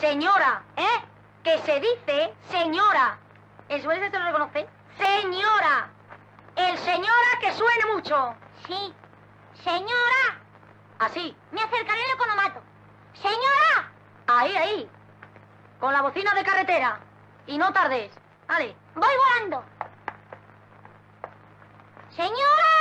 Señora, ¿eh? Que se dice señora. ¿El suele te lo reconoce? Señora. El señora que suene mucho. Sí. Señora. Así. Me acercaré al economato. Señora. Ahí, ahí. Con la bocina de carretera. Y no tardes. Vale. Voy volando. Señora.